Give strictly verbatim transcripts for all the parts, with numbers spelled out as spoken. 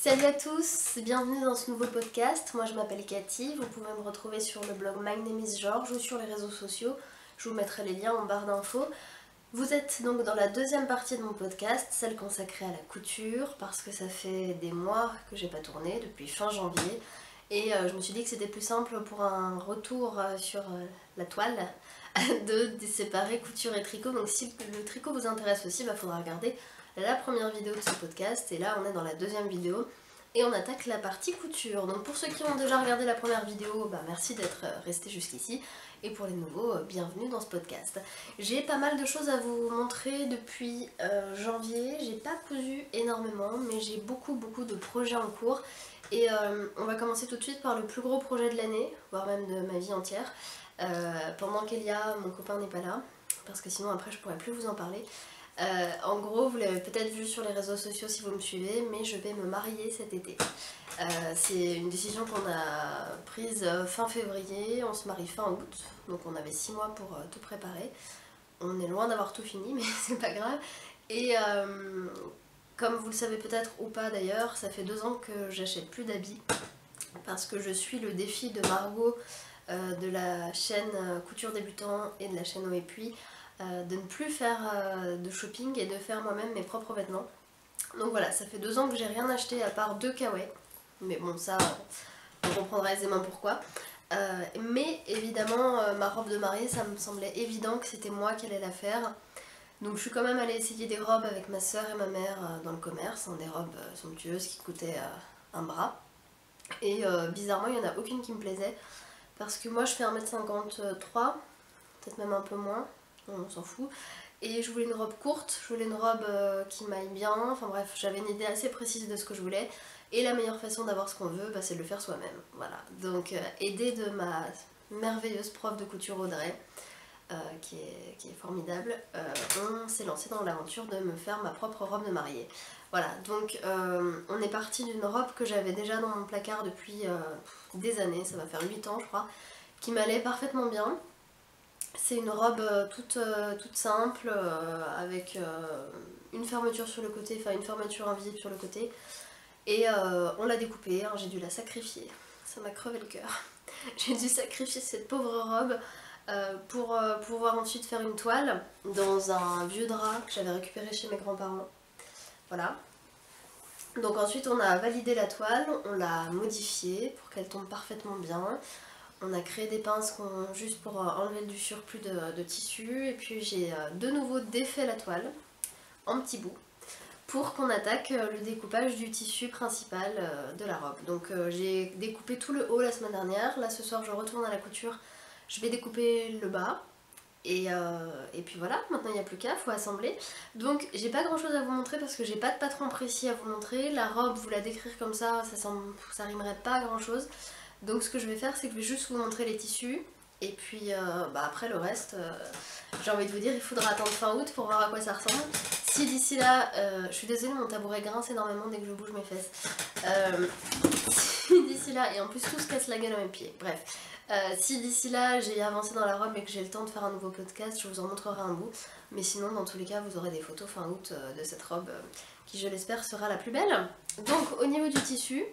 Salut à tous, bienvenue dans ce nouveau podcast. Moi je m'appelle Cathy, vous pouvez me retrouver sur le blog My Name is George ou sur les réseaux sociaux. Je vous mettrai les liens en barre d'infos. Vous êtes donc dans la deuxième partie de mon podcast, celle consacrée à la couture, parce que ça fait des mois que j'ai pas tourné, depuis fin janvier. Et euh, je me suis dit que c'était plus simple pour un retour euh, sur euh, la toile de séparer couture et tricot. Donc si le tricot vous intéresse aussi, il bah, faudra regarder la première vidéo de ce podcast. Et là on est dans la deuxième vidéo et on attaque la partie couture. Donc pour ceux qui ont déjà regardé la première vidéo, bah, merci d'être restés jusqu'ici. Et pour les nouveaux, bienvenue dans ce podcast. J'ai pas mal de choses à vous montrer depuis euh, janvier. J'ai pas cousu énormément, mais j'ai beaucoup beaucoup de projets en cours. Et euh, on va commencer tout de suite par le plus gros projet de l'année, voire même de ma vie entière. Euh, pendant qu'Elia, mon copain, n'est pas là, parce que sinon après je pourrais plus vous en parler. Euh, en gros, vous l'avez peut-être vu sur les réseaux sociaux si vous me suivez, mais je vais me marier cet été. Euh, c'est une décision qu'on a prise fin février, on se marie fin août, donc on avait six mois pour euh, tout préparer. On est loin d'avoir tout fini, mais c'est pas grave. Et euh, comme vous le savez peut-être ou pas d'ailleurs, ça fait deux ans que j'achète plus d'habits, parce que je suis le défi de Margot euh, de la chaîne Couture Débutant et de la chaîne O et Puis, Euh, de ne plus faire euh, de shopping et de faire moi-même mes propres vêtements. Donc voilà, ça fait deux ans que j'ai rien acheté à part deux kawaii. Mais bon, ça, on comprendra aisément pourquoi. Euh, mais évidemment, euh, ma robe de mariée, ça me semblait évident que c'était moi qui allais la faire. Donc je suis quand même allée essayer des robes avec ma soeur et ma mère euh, dans le commerce, hein, des robes euh, somptueuses qui coûtaient euh, un bras. Et euh, bizarrement, il n'y en a aucune qui me plaisait. Parce que moi, je fais un mètre cinquante-trois, peut-être même un peu moins. On s'en fout. Et je voulais une robe courte, je voulais une robe euh, qui m'aille bien, enfin bref, j'avais une idée assez précise de ce que je voulais. Et la meilleure façon d'avoir ce qu'on veut, bah, c'est de le faire soi-même. Voilà. Donc euh, aidée de ma merveilleuse prof de couture Audrey, euh, qui, est, qui est formidable, euh, on s'est lancé dans l'aventure de me faire ma propre robe de mariée. Voilà, donc euh, on est parti d'une robe que j'avais déjà dans mon placard depuis euh, des années, ça va faire huit ans je crois, qui m'allait parfaitement bien. C'est une robe euh, toute, euh, toute simple, euh, avec euh, une fermeture sur le côté, enfin une fermeture invisible sur le côté. Et euh, on l'a découpée, hein, j'ai dû la sacrifier. Ça m'a crevé le cœur. J'ai dû sacrifier cette pauvre robe euh, pour euh, pouvoir ensuite faire une toile dans un vieux drap que j'avais récupéré chez mes grands-parents. Voilà. Donc ensuite on a validé la toile, on l'a modifiée pour qu'elle tombe parfaitement bien. On a créé des pinces juste pour enlever du surplus de, de tissu. Et puis j'ai de nouveau défait la toile en petits bouts pour qu'on attaque le découpage du tissu principal de la robe. Donc j'ai découpé tout le haut la semaine dernière. Là ce soir je retourne à la couture. Je vais découper le bas. Et, euh, et puis voilà, maintenant il n'y a plus qu'à, il faut assembler. Donc j'ai pas grand chose à vous montrer parce que j'ai pas de patron précis à vous montrer. La robe, vous la décrire comme ça, ça, semble, ça rimerait pas à grand chose. Donc ce que je vais faire, c'est que je vais juste vous montrer les tissus. Et puis euh, bah après le reste, euh, j'ai envie de vous dire, il faudra attendre fin août pour voir à quoi ça ressemble. Si d'ici là, euh, je suis désolée, mon tabouret grince énormément dès que je bouge mes fesses. Euh, si d'ici là, et en plus tout se casse la gueule à mes pieds, bref. Euh, si d'ici là j'ai avancé dans la robe et que j'ai le temps de faire un nouveau podcast, je vous en montrerai un bout. Mais sinon, dans tous les cas, vous aurez des photos fin août euh, de cette robe euh, qui, je l'espère, sera la plus belle. Donc au niveau du tissu,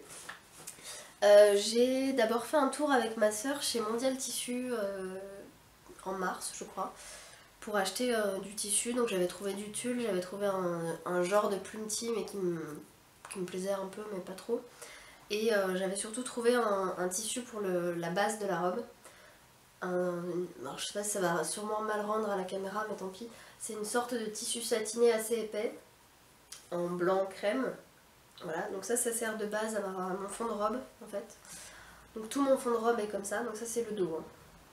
Euh, j'ai d'abord fait un tour avec ma soeur chez Mondial Tissu euh, en mars je crois pour acheter euh, du tissu. Donc j'avais trouvé du tulle, j'avais trouvé un, un genre de plumetis mais qui me, qui me plaisait un peu mais pas trop. Et euh, j'avais surtout trouvé un, un tissu pour le, la base de la robe. Un, alors je sais pas si ça va sûrement mal rendre à la caméra mais tant pis. C'est une sorte de tissu satiné assez épais en blanc crème. Voilà, donc ça, ça sert de base à mon fond de robe en fait. Donc tout mon fond de robe est comme ça, donc ça c'est le dos. Hein.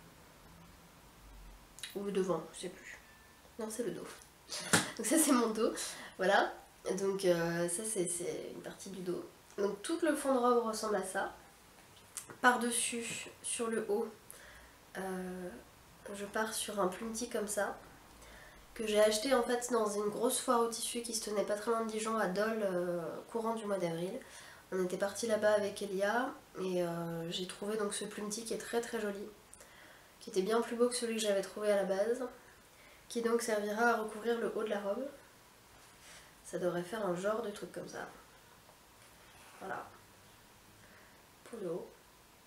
Ou le devant, je sais plus. Non, c'est le dos. Donc ça c'est mon dos, voilà. Donc euh, ça c'est une partie du dos. Donc tout le fond de robe ressemble à ça. Par-dessus, sur le haut, euh, je pars sur un plumetis comme ça. Que j'ai acheté en fait dans une grosse foire au tissu qui se tenait pas très loin de Dijon à Dole, euh, courant du mois d'avril. On était parti là-bas avec Elia et euh, j'ai trouvé donc ce plumetis qui est très très joli, qui était bien plus beau que celui que j'avais trouvé à la base, qui donc servira à recouvrir le haut de la robe. Ça devrait faire un genre de truc comme ça. Voilà. Pour le haut.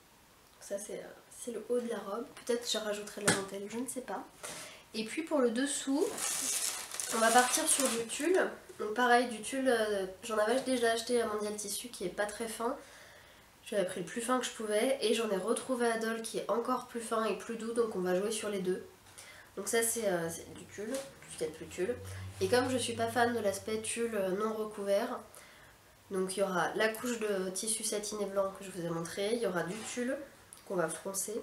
Ça c'est euh, le haut de la robe. Peut-être je rajouterai de la dentelle, je ne sais pas. Et puis pour le dessous, on va partir sur du tulle. Donc pareil, du tulle, euh, j'en avais déjà acheté à Mondial Tissu qui est pas très fin. J'avais pris le plus fin que je pouvais et j'en ai retrouvé à Dole qui est encore plus fin et plus doux, donc on va jouer sur les deux. Donc ça c'est euh, du tulle, peut-être plus tulle. Et comme je suis pas fan de l'aspect tulle non recouvert, donc il y aura la couche de tissu satiné blanc que je vous ai montré, il y aura du tulle qu'on va froncer.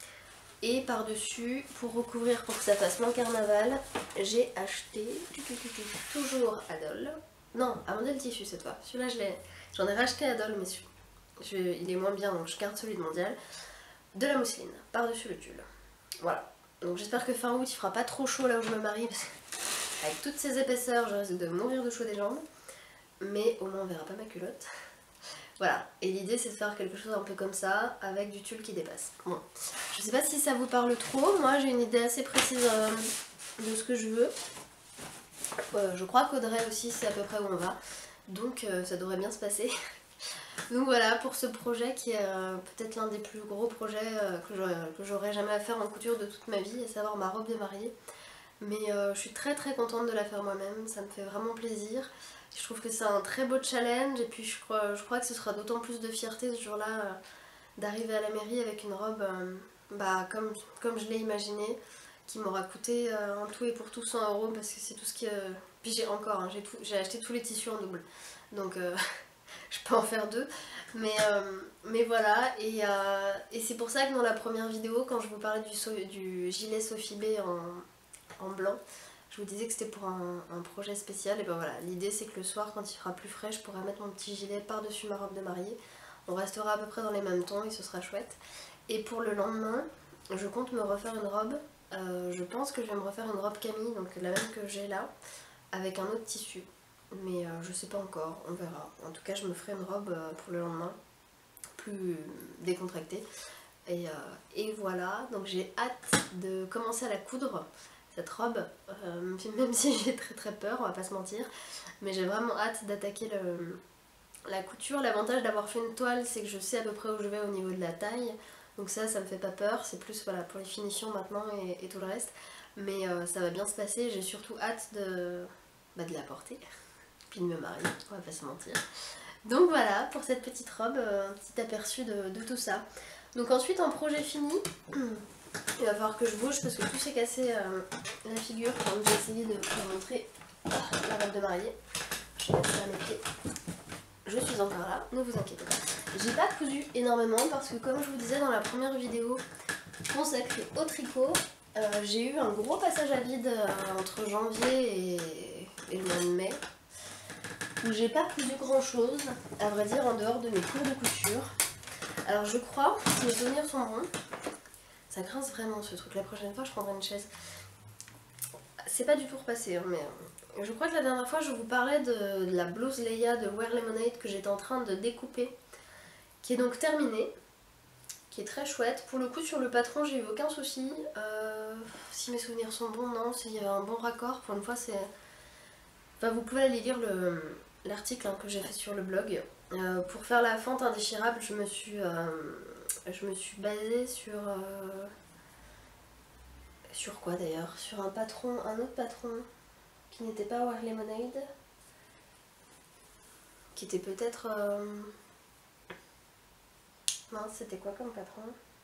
Et par-dessus, pour recouvrir pour que ça fasse moins carnaval, j'ai acheté, toujours à Dole, non, à Mondial Tissu cette fois, celui-là j'en ai racheté à Dole mais je, il est moins bien donc je garde celui de Mondial, de la mousseline, par-dessus le tulle. Voilà, donc j'espère que fin août il fera pas trop chaud là où je me marie, parce qu'avec toutes ces épaisseurs je risque de mourir de chaud des jambes, mais au moins on verra pas ma culotte. Voilà, et l'idée c'est de faire quelque chose un peu comme ça, avec du tulle qui dépasse. Bon, je sais pas si ça vous parle trop, moi j'ai une idée assez précise euh, de ce que je veux. Euh, je crois qu'Audrey aussi c'est à peu près où on va, donc euh, ça devrait bien se passer. Donc voilà pour ce projet qui est euh, peut-être l'un des plus gros projets euh, que j'aurais jamais à faire en couture de toute ma vie, à savoir ma robe de mariée. Mais euh, je suis très très contente de la faire moi-même, ça me fait vraiment plaisir. Je trouve que c'est un très beau challenge et puis je crois, je crois que ce sera d'autant plus de fierté ce jour-là euh, d'arriver à la mairie avec une robe euh, bah, comme, comme je l'ai imaginé, qui m'aura coûté euh, en tout et pour tout cent euros parce que c'est tout ce qui... Euh... Puis j'ai encore, hein, j'ai acheté tous les tissus en double, donc euh, je peux en faire deux. Mais, euh, mais voilà, et, euh, et c'est pour ça que dans la première vidéo, quand je vous parlais du, so du gilet Sophie B en, en blanc, je vous disais que c'était pour un, un projet spécial, et ben voilà, l'idée c'est que le soir quand il fera plus frais, je pourrai mettre mon petit gilet par-dessus ma robe de mariée. On restera à peu près dans les mêmes tons et ce sera chouette. Et pour le lendemain, je compte me refaire une robe, euh, je pense que je vais me refaire une robe Camille, donc la même que j'ai là, avec un autre tissu. Mais euh, je sais pas encore, on verra. En tout cas je me ferai une robe euh, pour le lendemain, plus décontractée. Et, euh, et voilà, donc j'ai hâte de commencer à la coudre. Cette robe, euh, même si j'ai très très peur, on va pas se mentir, mais j'ai vraiment hâte d'attaquer la couture. L'avantage d'avoir fait une toile, c'est que je sais à peu près où je vais au niveau de la taille, donc ça, ça me fait pas peur, c'est plus voilà, pour les finitions maintenant et, et tout le reste, mais euh, ça va bien se passer, j'ai surtout hâte de, bah, de la porter, puis de me marier, on va pas se mentir. Donc voilà, pour cette petite robe, euh, un petit aperçu de, de tout ça. Donc ensuite, en projet fini, il va falloir que je bouge parce que tout s'est cassé euh, la figure quand j'ai essayé de vous montrer ah, la robe de mariée. Je vais mettre ça à mes pieds. Je suis encore là, ne vous inquiétez pas. J'ai pas cousu énormément parce que comme je vous disais dans la première vidéo consacrée au tricot, euh, j'ai eu un gros passage à vide euh, entre janvier et, et le mois de mai, où j'ai pas cousu grand chose, à vrai dire, en dehors de mes cours de couture. Alors je crois, si mes souvenirs sont bons, ça grince vraiment ce truc, la prochaine fois je prendrai une chaise. C'est pas du tout repassé, hein, mais euh, je crois que la dernière fois je vous parlais de, de la blouse Leia de Wear Lemonade que j'étais en train de découper, qui est donc terminée, qui est très chouette. Pour le coup sur le patron j'ai eu aucun souci, euh, si mes souvenirs sont bons, non, s'il y avait un bon raccord, pour une fois c'est... Enfin vous pouvez aller lire l'article hein, que j'ai fait sur le blog. Euh, pour faire la fente indéchirable je me suis... Euh, Je me suis basée sur... Euh... Sur quoi d'ailleurs? Sur un patron, un autre patron qui n'était pas Wear Lemonade, qui était peut-être... Euh... Mince, c'était quoi comme patron?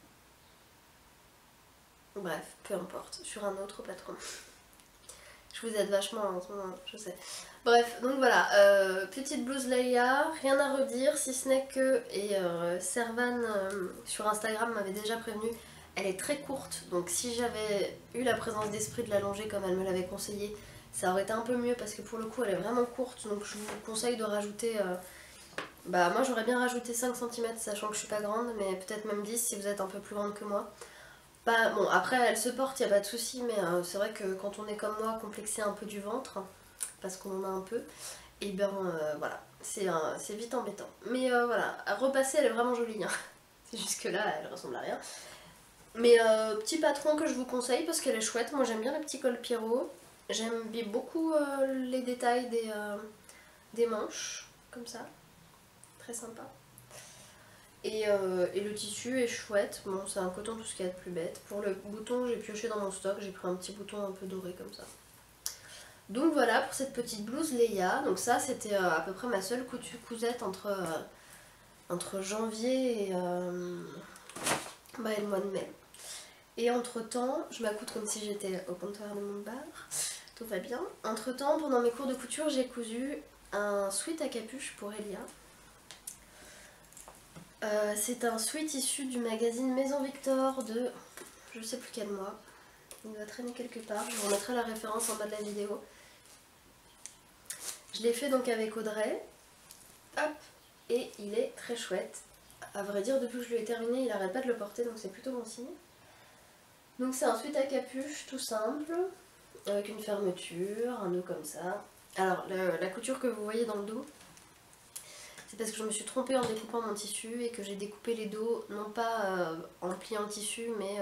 Bref, peu importe, sur un autre patron. Je vous aide vachement en ce moment, je sais. Bref, donc voilà, euh, petite blouse Leia, rien à redire, si ce n'est que, et euh, Servan euh, sur Instagram m'avait déjà prévenu, elle est très courte, donc si j'avais eu la présence d'esprit de l'allonger comme elle me l'avait conseillé, ça aurait été un peu mieux parce que pour le coup elle est vraiment courte, donc je vous conseille de rajouter, euh, bah moi j'aurais bien rajouté cinq centimètres sachant que je suis pas grande, mais peut-être même dix si vous êtes un peu plus grande que moi. Bah, bon, après elle se porte, il n'y a pas de souci, mais euh, c'est vrai que quand on est comme moi, complexé un peu du ventre, parce qu'on en a un peu, et ben euh, voilà, c'est euh, vite embêtant. Mais euh, voilà, à repasser elle est vraiment jolie, hein. Jusque là elle ressemble à rien. Mais euh, petit patron que je vous conseille parce qu'elle est chouette, moi j'aime bien les petits cols Pierrot, j'aime beaucoup euh, les détails des, euh, des manches, comme ça, très sympa. Et, euh, et le tissu est chouette, bon c'est un coton tout ce qu'il y a de plus bête. Pour le bouton j'ai pioché dans mon stock, j'ai pris un petit bouton un peu doré comme ça. Donc voilà pour cette petite blouse Leia, donc ça c'était euh, à peu près ma seule cousette entre, euh, entre janvier et, euh, bah, et le mois de mai. Et entre temps, je m'accoute comme si j'étais au comptoir de mon bar, tout va bien. Entre temps, pendant mes cours de couture, j'ai cousu un sweat à capuche pour Elia. Euh, c'est un sweat issu du magazine Maison Victor de je sais plus quel mois. Il doit traîner quelque part, je vous remettrai la référence en bas de la vidéo. Je l'ai fait donc avec Audrey. Hop, et il est très chouette. À vrai dire, depuis que je lui ai terminé, il n'arrête pas de le porter, donc c'est plutôt bon signe. Donc c'est un sweat à capuche tout simple, avec une fermeture, un nœud comme ça. Alors la, la couture que vous voyez dans le dos, c'est parce que je me suis trompée en découpant mon tissu et que j'ai découpé les dos, non pas euh, en pliant le tissu, mais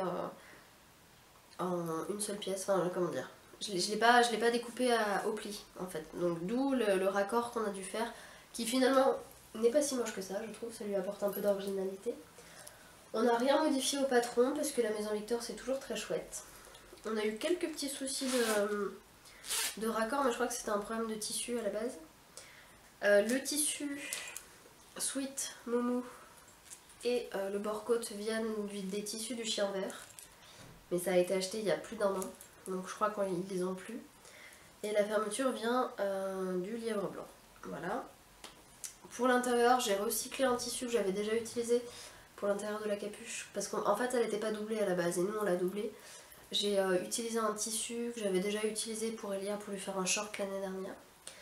euh, en une seule pièce, enfin comment dire. Je ne l'ai pas, pas découpé à, au pli en fait, donc d'où le, le raccord qu'on a dû faire, qui finalement n'est pas si moche que ça, je trouve, ça lui apporte un peu d'originalité. On n'a rien modifié au patron parce que la Maison Victor c'est toujours très chouette. On a eu quelques petits soucis de, de raccord, mais je crois que c'était un problème de tissu à la base. Euh, le tissu Sweet Moumou et euh, le bord-côte viennent du, des tissus du chien vert. Mais ça a été acheté il y a plus d'un an, donc je crois qu'ils les ont plus. Et la fermeture vient euh, du lièvre blanc. Voilà. Pour l'intérieur, j'ai recyclé un tissu que j'avais déjà utilisé pour l'intérieur de la capuche, parce qu'en fait elle n'était pas doublée à la base et nous on l'a doublée. J'ai euh, utilisé un tissu que j'avais déjà utilisé pour Elia pour lui faire un short l'année dernière.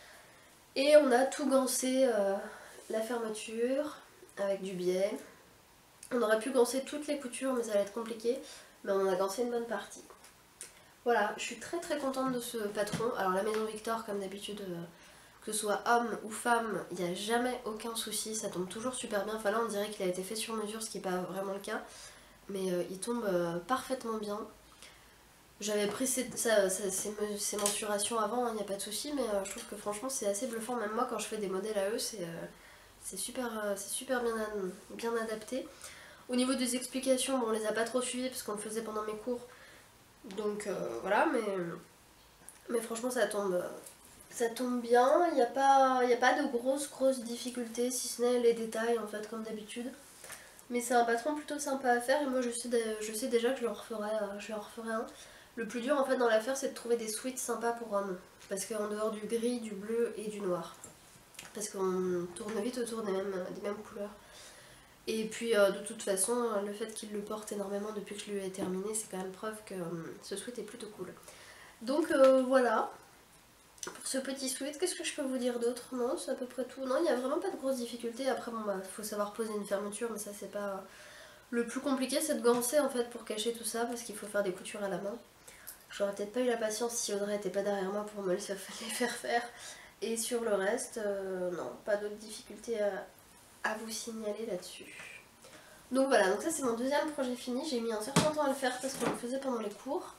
Et on a tout gancé euh, la fermeture avec du biais. On aurait pu gancer toutes les coutures mais ça allait être compliqué, mais on a gancé une bonne partie. Voilà, je suis très très contente de ce patron. Alors la Maison Victor comme d'habitude, euh, que ce soit homme ou femme, il n'y a jamais aucun souci, ça tombe toujours super bien. Enfin là on dirait qu'il a été fait sur mesure, ce qui n'est pas vraiment le cas, mais euh, il tombe euh, parfaitement bien. J'avais pris ces, ça, ça, ces, ces mensurations avant, il hein, n'y a pas de souci, mais euh, je trouve que franchement c'est assez bluffant. Même moi quand je fais des modèles à eux, c'est euh, super, euh, super bien, bien adapté. Au niveau des explications, bon, on les a pas trop suivies parce qu'on le faisait pendant mes cours, donc euh, voilà, mais, mais franchement ça tombe... Ça tombe bien, il n'y a, pas, y a pas de grosses grosses difficultés, si ce n'est les détails en fait comme d'habitude. Mais c'est un patron plutôt sympa à faire et moi je sais, de, je sais déjà que je le referai, je le referai un. Le plus dur en fait dans l'affaire c'est de trouver des sweats sympas pour hommes. Parce qu'en dehors du gris, du bleu et du noir. Parce qu'on tourne vite autour des mêmes, des mêmes couleurs. Et puis euh, de toute façon, le fait qu'il le porte énormément depuis que je lui ai terminé, c'est quand même preuve que euh, ce sweat est plutôt cool. Donc euh, voilà. Pour ce petit sweat, qu'est-ce que je peux vous dire d'autre? Non, c'est à peu près tout. Non, il n'y a vraiment pas de grosses difficultés. Après, bon, bah, faut savoir poser une fermeture, mais ça, c'est pas... Le plus compliqué, c'est de gancer, en fait, pour cacher tout ça, parce qu'il faut faire des coutures à la main. J'aurais peut-être pas eu la patience si Audrey n'était pas derrière moi pour me les faire faire. Et sur le reste, euh, non, pas d'autres difficultés à, à vous signaler là-dessus. Donc voilà, donc ça, c'est mon deuxième projet fini. J'ai mis un certain temps à le faire parce qu'on le faisait pendant les cours.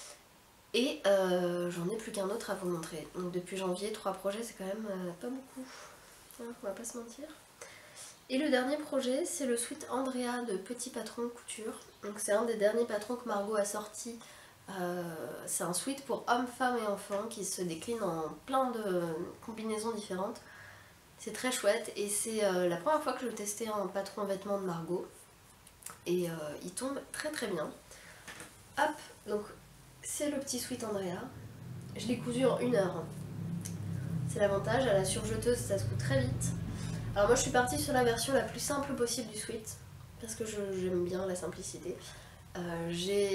Et euh, j'en ai plus qu'un autre à vous montrer. Donc depuis janvier, trois projets, c'est quand même euh, pas beaucoup. Hein, on va pas se mentir. Et le dernier projet, c'est le sweat Andrea de Petit Patron Couture. Donc c'est un des derniers patrons que Margot a sorti. Euh, c'est un sweat pour hommes, femmes et enfants qui se décline en plein de combinaisons différentes. C'est très chouette et c'est euh, la première fois que je le testais en patron vêtements de Margot. Et euh, il tombe très très bien. Hop, donc... C'est le petit sweat Andrea. Je l'ai cousu en une heure. C'est l'avantage, à la surjeteuse ça se coud très vite. Alors moi je suis partie sur la version la plus simple possible du sweat, parce que j'aime bien la simplicité. Euh,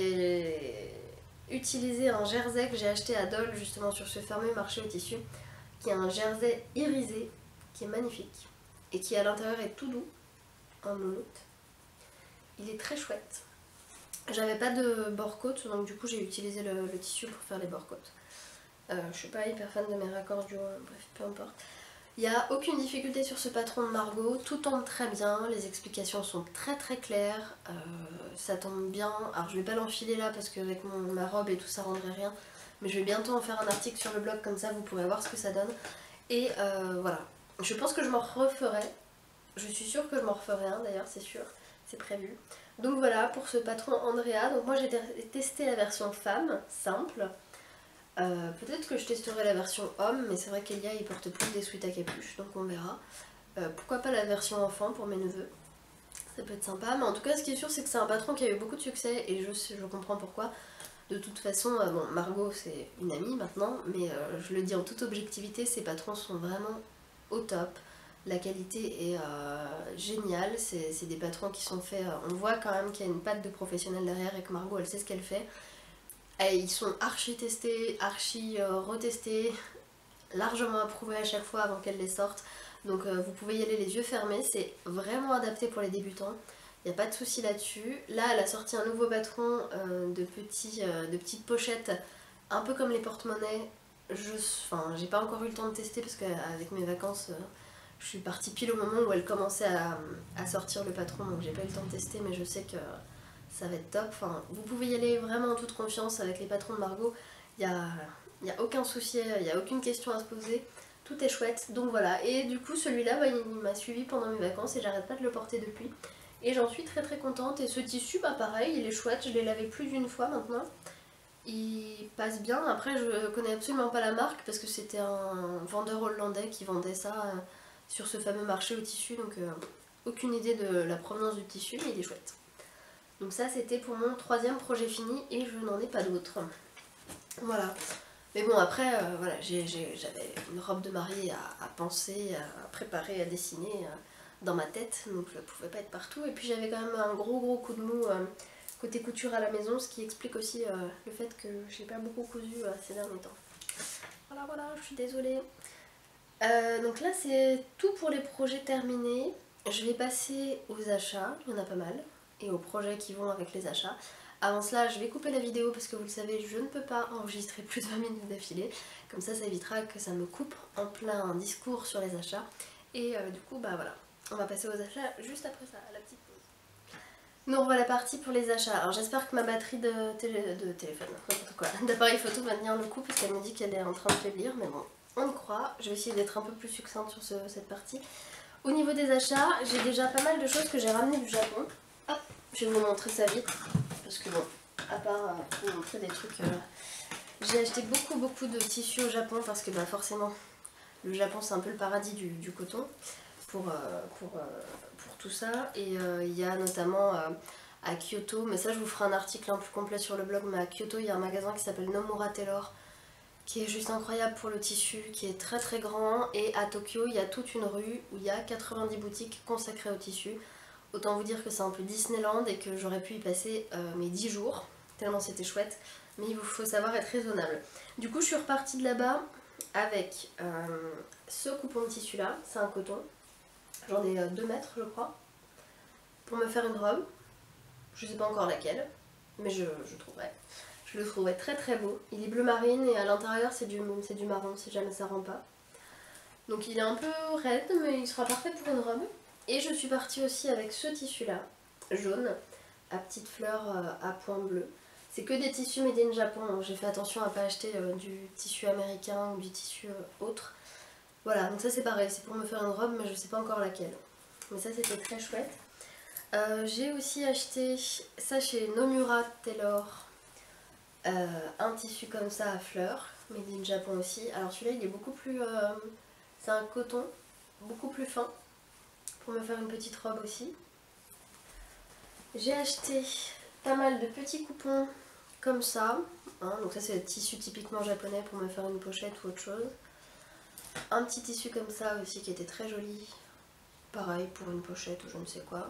j'ai utilisé un jersey que j'ai acheté à Dole justement sur ce fameux marché au tissu, qui est un jersey irisé, qui est magnifique, et qui à l'intérieur est tout doux, en moumoute. Il est très chouette. J'avais pas de bord-côte, donc du coup j'ai utilisé le, le tissu pour faire les bord-côtes. Euh, je suis pas hyper fan de mes raccords du haut, bref, peu importe. Il n'y a aucune difficulté sur ce patron de Margot, tout tombe très bien, les explications sont très très claires, euh, ça tombe bien. Alors je vais pas l'enfiler là parce qu'avec ma robe et tout ça rendrait rien, mais je vais bientôt en faire un article sur le blog, comme ça vous pourrez voir ce que ça donne. Et euh, voilà, je pense que je m'en referai. Je suis sûre que je m'en referai un d'ailleurs, c'est sûr, c'est prévu. Donc voilà pour ce patron Andrea. Donc moi j'ai testé la version femme, simple. Euh, Peut-être que je testerai la version homme, mais c'est vrai qu'Elia il porte plus des sweats à capuche, donc on verra. Euh, pourquoi pas la version enfant pour mes neveux. Ça peut être sympa, mais en tout cas ce qui est sûr c'est que c'est un patron qui a eu beaucoup de succès et je, je comprends pourquoi. De toute façon, euh, bon, Margot c'est une amie maintenant, mais euh, je le dis en toute objectivité, ces patrons sont vraiment au top. La qualité est euh, géniale, c'est des patrons qui sont faits, euh, on voit quand même qu'il y a une patte de professionnel derrière et que Margot elle sait ce qu'elle fait. Et ils sont archi testés, archi euh, retestés, largement approuvés à chaque fois avant qu'elle les sorte. Donc euh, vous pouvez y aller les yeux fermés, c'est vraiment adapté pour les débutants. Il n'y a pas de souci là-dessus. Là, elle a sorti un nouveau patron euh, de, petits, euh, de petites pochettes, un peu comme les porte-monnaies. Je, enfin, j'ai pas encore eu le temps de tester parce qu'avec mes vacances, euh, je suis partie pile au moment où elle commençait à, à sortir le patron, donc j'ai pas eu le temps de tester, mais je sais que ça va être top. Enfin, vous pouvez y aller vraiment en toute confiance avec les patrons de Margot. Il n'y a, y a aucun souci, il n'y a aucune question à se poser. Tout est chouette, donc voilà. Et du coup, celui-là, bah, il m'a suivi pendant mes vacances et j'arrête pas de le porter depuis. Et j'en suis très très contente. Et ce tissu, bah pareil, il est chouette. Je l'ai lavé plus d'une fois maintenant. Il passe bien. Après, je connais absolument pas la marque parce que c'était un vendeur hollandais qui vendait ça euh, sur ce fameux marché au tissu. Donc, euh, aucune idée de la provenance du tissu, mais il est chouette. Donc ça, c'était pour mon troisième projet fini et je n'en ai pas d'autres. Voilà. Mais bon, après, euh, voilà, j'avais une robe de mariée à, à penser, à préparer, à dessiner euh, dans ma tête, donc je ne pouvais pas être partout. Et puis j'avais quand même un gros gros coup de mou euh, côté couture à la maison, ce qui explique aussi euh, le fait que j'ai pas beaucoup cousu euh, ces derniers temps. Voilà, voilà, je suis désolée. Euh, donc là, c'est tout pour les projets terminés. Je vais passer aux achats, il y en a pas mal, et aux projets qui vont avec les achats. Avant cela, je vais couper la vidéo parce que vous le savez, je ne peux pas enregistrer plus de vingt minutes d'affilée. Comme ça, ça évitera que ça me coupe en plein discours sur les achats. Et euh, du coup, bah voilà, on va passer aux achats juste après ça, à la petite pause. Nous revoilà partis pour les achats. Alors j'espère que ma batterie de, télé, de téléphone, n'importe quoi, d'appareil photo va tenir le coup parce qu'elle me dit qu'elle est en train de faiblir, mais bon, on y croit. Je vais essayer d'être un peu plus succincte sur ce, cette partie. Au niveau des achats, j'ai déjà pas mal de choses que j'ai ramenées du Japon. Hop, je vais vous montrer ça vite. Parce que bon, à part euh, vous montrer des trucs, euh, j'ai acheté beaucoup beaucoup de tissus au Japon parce que bah, forcément le Japon c'est un peu le paradis du, du coton pour, euh, pour, euh, pour tout ça. Et euh, il y a notamment euh, à Kyoto, mais ça je vous ferai un article un plus complet sur le blog, mais à Kyoto il y a un magasin qui s'appelle Nomura Tailor qui est juste incroyable pour le tissu, qui est très très grand. Et à Tokyo il y a toute une rue où il y a quatre-vingt-dix boutiques consacrées au tissu. Autant vous dire que c'est un peu Disneyland et que j'aurais pu y passer euh, mes dix jours, tellement c'était chouette, mais il vous faut savoir être raisonnable. Du coup je suis repartie de là-bas avec euh, ce coupon de tissu là, c'est un coton, j'en ai deux mètres je crois, pour me faire une robe, je sais pas encore laquelle, mais je, je trouverai. Je le trouverai très très beau, il est bleu marine et à l'intérieur c'est du, du marron si jamais ça rend pas. Donc il est un peu raide mais il sera parfait pour une robe. Et je suis partie aussi avec ce tissu là, jaune, à petites fleurs euh, à points bleus. C'est que des tissus made in Japon, donc j'ai fait attention à ne pas acheter euh, du tissu américain ou du tissu euh, autre. Voilà, donc ça c'est pareil, c'est pour me faire une robe mais je sais pas encore laquelle. Mais ça c'était très chouette. Euh, j'ai aussi acheté ça chez Nomura Tailor, euh, un tissu comme ça à fleurs, made in Japon aussi. Alors celui-là il est beaucoup plus... Euh, c'est un coton, beaucoup plus fin. Pour me faire une petite robe aussi. J'ai acheté pas mal de petits coupons comme ça. Hein, donc ça c'est le tissu typiquement japonais pour me faire une pochette ou autre chose. Un petit tissu comme ça aussi qui était très joli. Pareil pour une pochette ou je ne sais quoi.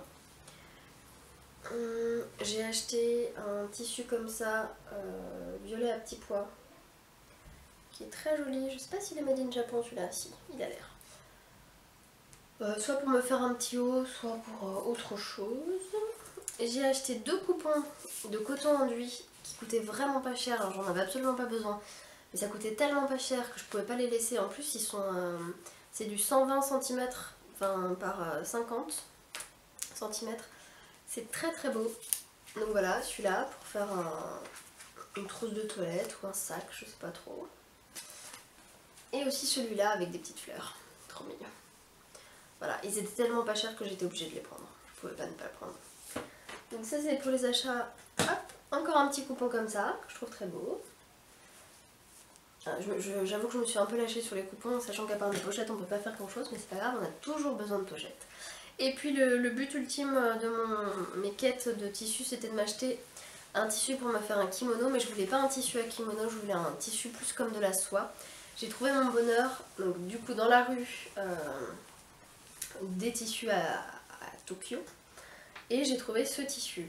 Hum, j'ai acheté un tissu comme ça, euh, violet à petits pois. Qui est très joli. Je sais pas s'il est made in Japon celui-là. Si, il a l'air. Euh, soit pour me faire un petit haut, soit pour euh, autre chose. J'ai acheté deux coupons de coton enduit qui coûtaient vraiment pas cher, alors j'en avais absolument pas besoin. Mais ça coûtait tellement pas cher que je pouvais pas les laisser. En plus ils sont, euh, c'est du cent vingt centimètres enfin, par euh, cinquante centimètres. C'est très très beau. Donc voilà, celui-là pour faire un, une trousse de toilette ou un sac, je sais pas trop. Et aussi celui-là avec des petites fleurs. Trop mignon. Voilà, ils étaient tellement pas chers que j'étais obligée de les prendre. Je pouvais pas ne pas le prendre. Donc ça c'est pour les achats. Hop, encore un petit coupon comme ça, que je trouve très beau. J'avoue que je me suis un peu lâchée sur les coupons, sachant qu'à part des pochettes on peut pas faire grand chose, mais c'est pas grave, on a toujours besoin de pochettes. Et puis le, le but ultime de mon, mes quêtes de tissu, c'était de m'acheter un tissu pour me faire un kimono, mais je voulais pas un tissu à kimono, je voulais un tissu plus comme de la soie. J'ai trouvé mon bonheur, donc du coup dans la rue, euh, des tissus à, à Tokyo, et j'ai trouvé ce tissu,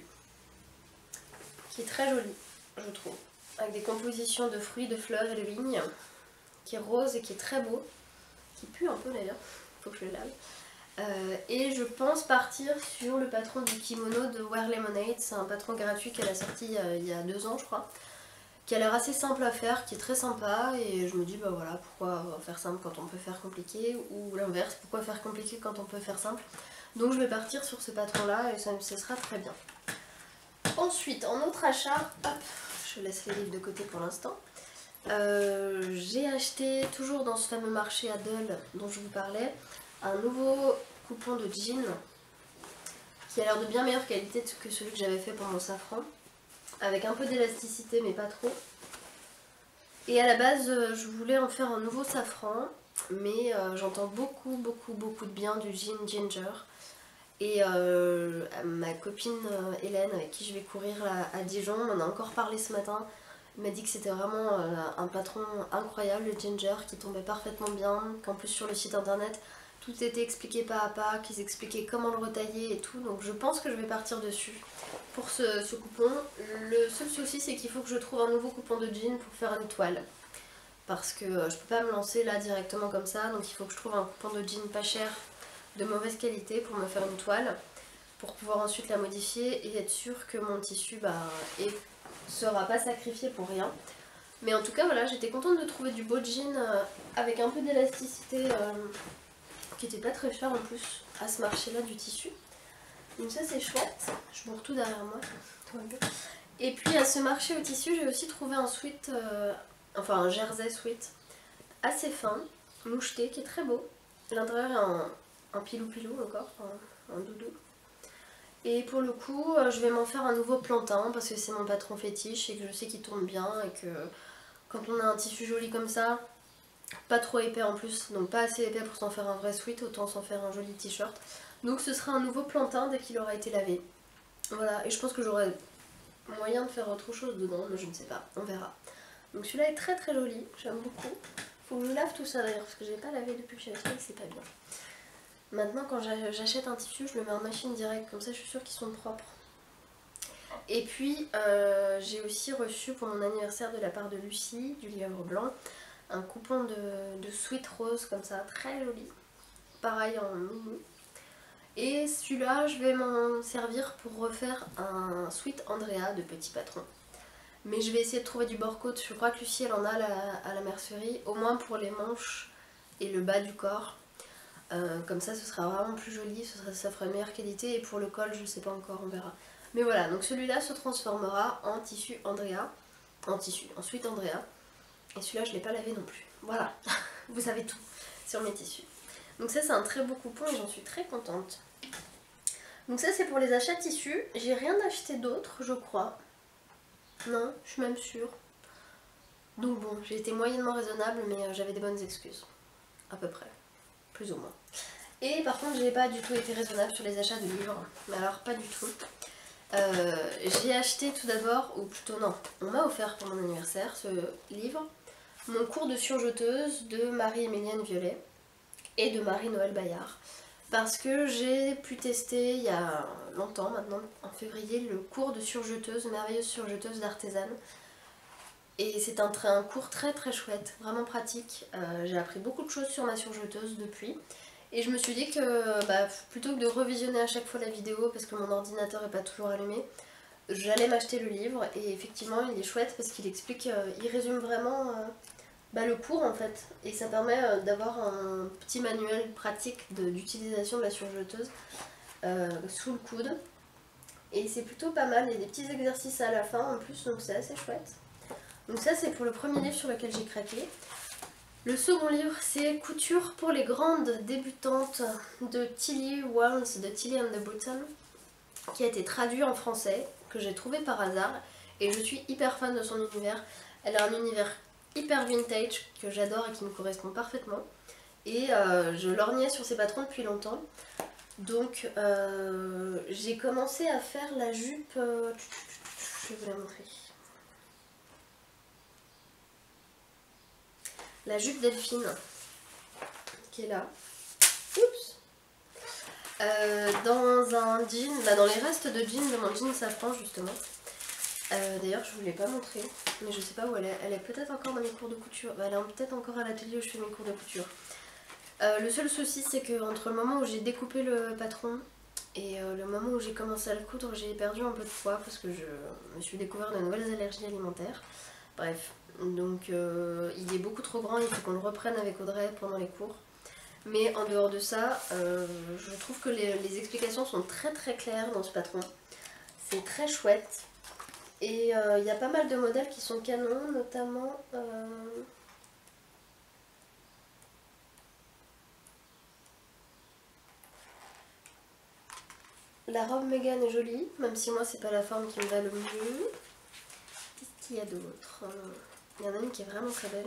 qui est très joli, je trouve, avec des compositions de fruits, de fleurs et de vignes, qui est rose et qui est très beau, qui pue un peu d'ailleurs, faut que je le lave. Euh, et je pense partir sur le patron du kimono de Wear Lemonade, c'est un patron gratuit qu'elle a sorti euh, il y a deux ans je crois, qui a l'air assez simple à faire, qui est très sympa, et je me dis bah voilà, pourquoi faire simple quand on peut faire compliqué, ou l'inverse, pourquoi faire compliqué quand on peut faire simple. Donc je vais partir sur ce patron là et ça, ça sera très bien. Ensuite, en autre achat, hop, je laisse les livres de côté pour l'instant. Euh, j'ai acheté, toujours dans ce fameux marché à Dole dont je vous parlais, un nouveau coupon de jean qui a l'air de bien meilleure qualité que celui que j'avais fait pour mon safran, avec un peu d'élasticité mais pas trop. Et à la base je voulais en faire un nouveau safran, mais euh, j'entends beaucoup beaucoup beaucoup de bien du jean ginger. Et euh, ma copine euh, Hélène, avec qui je vais courir là, à Dijon, on en a encore parlé ce matin. Elle m'a dit que c'était vraiment euh, un patron incroyable, le ginger, qui tombait parfaitement bien, qu'en plus sur le site internet tout était expliqué pas à pas, qu'ils expliquaient comment le retailler et tout, donc je pense que je vais partir dessus pour ce, ce coupon. Le seul souci c'est qu'il faut que je trouve un nouveau coupon de jean pour faire une toile, parce que euh, je peux pas me lancer là directement comme ça, donc il faut que je trouve un coupon de jean pas cher, de mauvaise qualité pour me faire une toile, pour pouvoir ensuite la modifier et être sûr que mon tissu bah, est, sera pas sacrifié pour rien. Mais en tout cas voilà, j'étais contente de trouver du beau jean euh, avec un peu d'élasticité, euh, qui était pas très cher en plus à ce marché là du tissu. Donc ça c'est chouette, je bourre tout derrière moi. Et puis à ce marché au tissu j'ai aussi trouvé un sweat, euh, enfin un jersey sweat assez fin, moucheté, qui est très beau. L'intérieur est en un pilou pilou encore, un, un doudou. Et pour le coup, je vais m'en faire un nouveau plantain parce que c'est mon patron fétiche et que je sais qu'il tourne bien et que quand on a un tissu joli comme ça, pas trop épais en plus, donc pas assez épais pour s'en faire un vrai sweat, autant s'en faire un joli t-shirt. Donc ce sera un nouveau plantain dès qu'il aura été lavé. Voilà, et je pense que j'aurai moyen de faire autre chose dedans, mais je ne sais pas, on verra. Donc celui-là est très très joli, j'aime beaucoup. Faut que je lave tout ça d'ailleurs parce que j'ai pas lavé depuis que j'ai acheté et c'est pas bien. Maintenant quand j'achète un tissu, je le mets en machine direct, comme ça je suis sûre qu'ils sont propres. Et puis euh, j'ai aussi reçu pour mon anniversaire de la part de Lucie, du Lièvre Blanc, un coupon de, de sweat rose comme ça, très joli. Pareil en mini. Et celui-là, je vais m'en servir pour refaire un sweat Andrea de Petit Patron. Mais je vais essayer de trouver du bord-côte, je crois que Lucie elle en a à la, à la mercerie, au moins pour les manches et le bas du corps. Euh, comme ça ce sera vraiment plus joli, ce sera, ça fera une meilleure qualité, et pour le col je sais pas encore, on verra. Mais voilà, donc celui-là se transformera en tissu Andrea, en tissu, en sweat Andrea. Et celui-là je l'ai pas lavé non plus. Voilà, vous savez tout sur mes tissus. Donc ça c'est un très beau coupon et j'en suis très contente. Donc ça c'est pour les achats tissus, j'ai rien acheté d'autre je crois. Non, je suis même sûre. Donc bon, j'ai été moyennement raisonnable mais j'avais des bonnes excuses. À peu près. Plus ou moins. Et par contre j'ai pas du tout été raisonnable sur les achats de livres. Mais alors pas du tout. Euh, j'ai acheté tout d'abord, ou plutôt non, on m'a offert pour mon anniversaire ce livre, Mon cours de surjeteuse de Marie-Émilienne Violet et de Marie-Noël Bayard. Parce que j'ai pu tester il y a longtemps maintenant, en février, le cours de surjeteuse, merveilleuse surjeteuse d'artisane. Et c'est un, un cours très très chouette, vraiment pratique. Euh, j'ai appris beaucoup de choses sur ma surjeteuse depuis. Et je me suis dit que bah, plutôt que de revisionner à chaque fois la vidéo, parce que mon ordinateur n'est pas toujours allumé, j'allais m'acheter le livre. Et effectivement il est chouette parce qu'il explique, euh, il résume vraiment euh, bah, le cours en fait. Et ça permet euh, d'avoir un petit manuel pratique d'utilisation de, de la surjeteuse euh, sous le coude. Et c'est plutôt pas mal, il y a des petits exercices à la fin en plus, donc c'est assez chouette. Donc ça c'est pour le premier livre sur lequel j'ai craqué. Le second livre, c'est Couture pour les grandes débutantes de Tilly Walms, de Tilly and the Button, qui a été traduit en français, que j'ai trouvé par hasard, et je suis hyper fan de son univers. Elle a un univers hyper vintage que j'adore et qui me correspond parfaitement, et euh, je lorgnais sur ses patrons depuis longtemps. Donc euh, j'ai commencé à faire la jupe, euh, je vais vous la montrer. La jupe Delphine, qui est là. Oups. Euh, dans un jean, bah dans les restes de jean de mon jean safran justement. Euh, D'ailleurs je vous l'ai pas montré, mais je sais pas où elle est. Elle est peut-être encore dans mes cours de couture. Bah, elle est peut-être encore à l'atelier où je fais mes cours de couture. Euh, le seul souci c'est que entre le moment où j'ai découpé le patron et euh, le moment où j'ai commencé à le coudre, j'ai perdu un peu de poids parce que je me suis découvert de nouvelles allergies alimentaires. Bref, donc euh, il est beaucoup trop grand, il faut qu'on le reprenne avec Audrey pendant les cours. Mais en dehors de ça, euh, je trouve que les, les explications sont très très claires dans ce patron. C'est très chouette. Et euh, il y a pas mal de modèles qui sont canons, notamment... Euh, la robe Mégane est jolie, même si moi c'est pas la forme qui me va le mieux. Qu'est-ce qu'il y a d'autre? Il y en a une qui est vraiment très belle.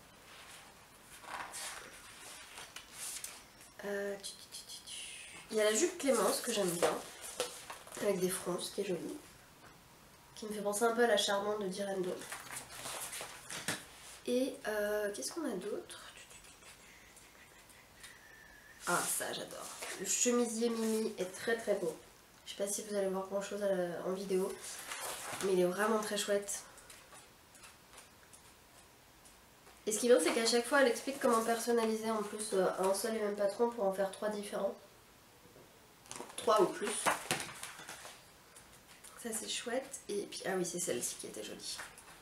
Euh, tu, tu, tu, tu. Il y a la jupe Clémence que j'aime bien, avec des fronces, qui est jolie, qui me fait penser un peu à la charmante de Direndo. Et euh, qu'est-ce qu'on a d'autre? Ah ça j'adore. Le chemisier Mimi est très très beau. Je sais pas si vous allez voir grand chose en vidéo, mais il est vraiment très chouette. Et ce qui est bien, c'est qu'à chaque fois elle explique comment personnaliser en plus un seul et même patron pour en faire trois différents. Trois ou plus. Ça c'est chouette. Et puis, ah oui, c'est celle-ci qui était jolie.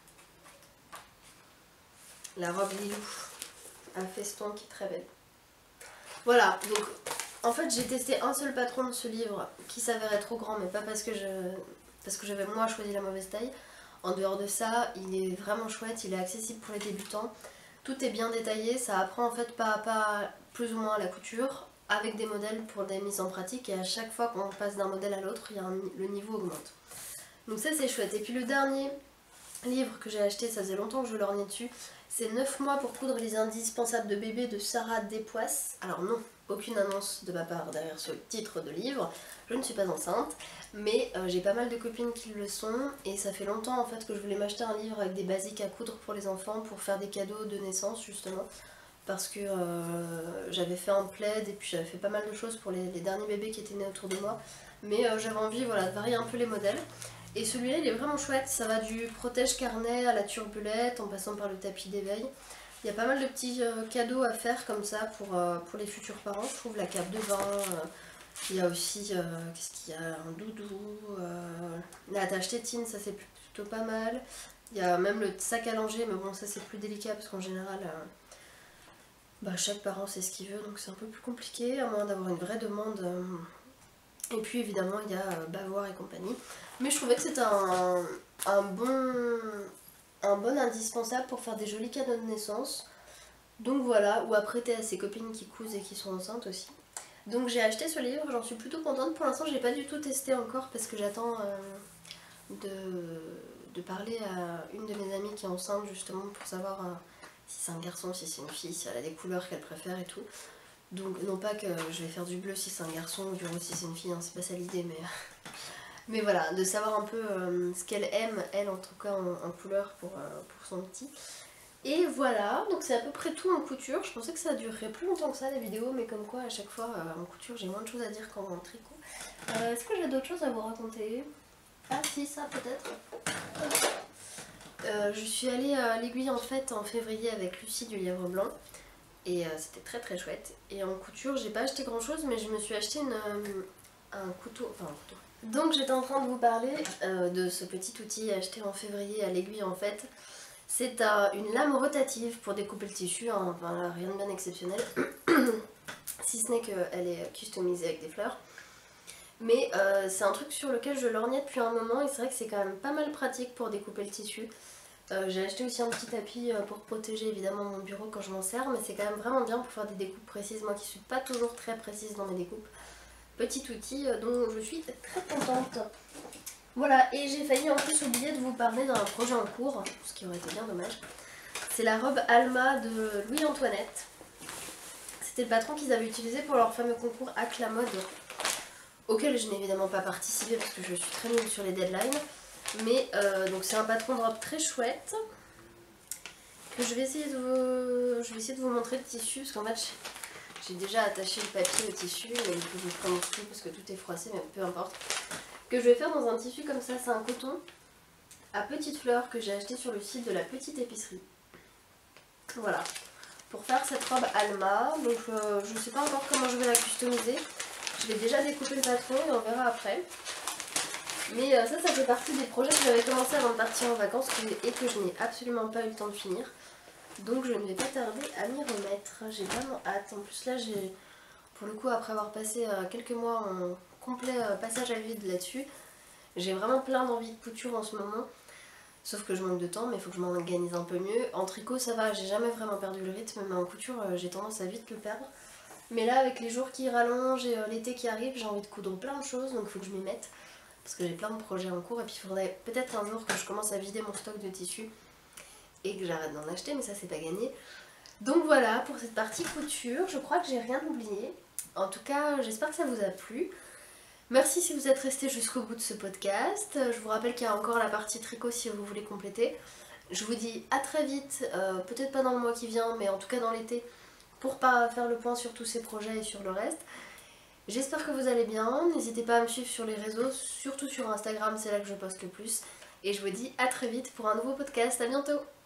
La robe Lilou à feston qui est très belle. Voilà, donc en fait j'ai testé un seul patron de ce livre qui s'avérait trop grand, mais pas parce que je parce que j'avais moi choisi la mauvaise taille. En dehors de ça, il est vraiment chouette, il est accessible pour les débutants. Tout est bien détaillé, ça apprend en fait pas à pas plus ou moins à la couture, avec des modèles pour des mises en pratique, et à chaque fois qu'on passe d'un modèle à l'autre, il y a un, le niveau augmente. Donc ça c'est chouette. Et puis le dernier livre que j'ai acheté, ça faisait longtemps que je lorgnais dessus, c'est neuf mois pour coudre les indispensables de bébé de Sarah Despoisses. Alors non, aucune annonce de ma part derrière ce titre de livre, je ne suis pas enceinte, mais euh, j'ai pas mal de copines qui le sont, et ça fait longtemps en fait que je voulais m'acheter un livre avec des basiques à coudre pour les enfants, pour faire des cadeaux de naissance justement, parce que euh, j'avais fait un plaid et puis j'avais fait pas mal de choses pour les, les derniers bébés qui étaient nés autour de moi, mais euh, j'avais envie voilà, de varier un peu les modèles. Et celui-là il est vraiment chouette, ça va du protège carnet à la turbulette en passant par le tapis d'éveil. Il y a pas mal de petits euh, cadeaux à faire comme ça pour, euh, pour les futurs parents, je trouve, la cape de bain, euh, il y a aussi, euh, qu'est-ce qu'il y a, un doudou, euh, la tâche tétine, ça c'est plutôt pas mal. Il y a même le sac à langer, mais bon ça c'est plus délicat parce qu'en général, euh, bah, chaque parent sait ce qu'il veut, donc c'est un peu plus compliqué, à moins d'avoir une vraie demande. Euh, Et puis évidemment il y a euh, Bavoir et compagnie. Mais je trouvais que c'était un, un, bon, un bon indispensable pour faire des jolis cadeaux de naissance. Donc voilà, ou à prêter à ses copines qui cousent et qui sont enceintes aussi. Donc j'ai acheté ce livre, j'en suis plutôt contente. Pour l'instant j'ai pas du tout testé encore parce que j'attends euh, de, de parler à une de mes amies qui est enceinte justement pour savoir euh, si c'est un garçon, si c'est une fille, si elle a des couleurs qu'elle préfère et tout. Donc non pas que je vais faire du bleu si c'est un garçon ou du rose si c'est une fille, hein, c'est pas ça l'idée, mais... mais voilà, de savoir un peu euh, ce qu'elle aime, elle en tout cas en, en couleur pour, euh, pour son petit. Et voilà, donc c'est à peu près tout en couture. Je pensais que ça durerait plus longtemps que ça les vidéos, mais comme quoi à chaque fois euh, en couture j'ai moins de choses à dire qu'en tricot. Euh, Est-ce que j'ai d'autres choses à vous raconter? Ah si, ça peut-être. Euh, je suis allée à l'Aiguille en fait en février avec Lucie du Lièvre Blanc. Et euh, c'était très très chouette. Et en couture, j'ai pas acheté grand chose, mais je me suis acheté une, euh, un couteau. Enfin, un couteau. Donc j'étais en train de vous parler euh, de ce petit outil acheté en février à l'Aiguille en fait. C'est euh, une lame rotative pour découper le tissu, hein, enfin, là, rien de bien exceptionnel. Si ce n'est qu'elle est customisée avec des fleurs. Mais euh, c'est un truc sur lequel je lorgnais depuis un moment et c'est vrai que c'est quand même pas mal pratique pour découper le tissu. Euh, j'ai acheté aussi un petit tapis euh, pour protéger évidemment mon bureau quand je m'en sers, mais c'est quand même vraiment bien pour faire des découpes précises, moi qui suis pas toujours très précise dans mes découpes. Petit outil euh, dont je suis très contente. Voilà, et j'ai failli en plus oublier de vous parler d'un projet en cours, ce qui aurait été bien dommage. C'est la robe Alma de Louis-Antoinette. C'était le patron qu'ils avaient utilisé pour leur fameux concours Hack la mode, auquel je n'ai évidemment pas participé parce que je suis très nulle sur les deadlines. Mais euh, donc c'est un patron de robe très chouette que je vais essayer de vous, je vais essayer de vous montrer le tissu parce qu'en fait j'ai déjà attaché le papier au tissu, mais du coup je vais prendre tout parce que tout est froissé, mais peu importe. Que je vais faire dans un tissu comme ça, c'est un coton à petites fleurs que j'ai acheté sur le site de la petite épicerie. Voilà, pour faire cette robe Alma. Donc euh, je ne sais pas encore comment je vais la customiser. Je vais déjà découper le patron et on verra après. Mais euh, ça, ça fait partie des projets que j'avais commencé avant de partir en vacances et que je n'ai absolument pas eu le temps de finir. Donc je ne vais pas tarder à m'y remettre. J'ai vraiment hâte. En plus là, j'ai, pour le coup, après avoir passé euh, quelques mois en complet euh, passage à vide là-dessus, j'ai vraiment plein d'envie de couture en ce moment. Sauf que je manque de temps, mais il faut que je m'organise un peu mieux. En tricot, ça va, j'ai jamais vraiment perdu le rythme, mais en couture, euh, j'ai tendance à vite le perdre. Mais là, avec les jours qui rallongent et euh, l'été qui arrive, j'ai envie de coudre plein de choses, donc il faut que je m'y mette. Parce que j'ai plein de projets en cours, et puis il faudrait peut-être un jour que je commence à vider mon stock de tissus et que j'arrête d'en acheter, mais ça c'est pas gagné. Donc voilà pour cette partie couture, je crois que j'ai rien oublié. En tout cas, j'espère que ça vous a plu. Merci si vous êtes resté jusqu'au bout de ce podcast. Je vous rappelle qu'il y a encore la partie tricot si vous voulez compléter. Je vous dis à très vite, euh, peut-être pas dans le mois qui vient, mais en tout cas dans l'été, pour pas faire le point sur tous ces projets et sur le reste. J'espère que vous allez bien, n'hésitez pas à me suivre sur les réseaux, surtout sur Instagram, c'est là que je poste le plus. Et je vous dis à très vite pour un nouveau podcast, à bientôt!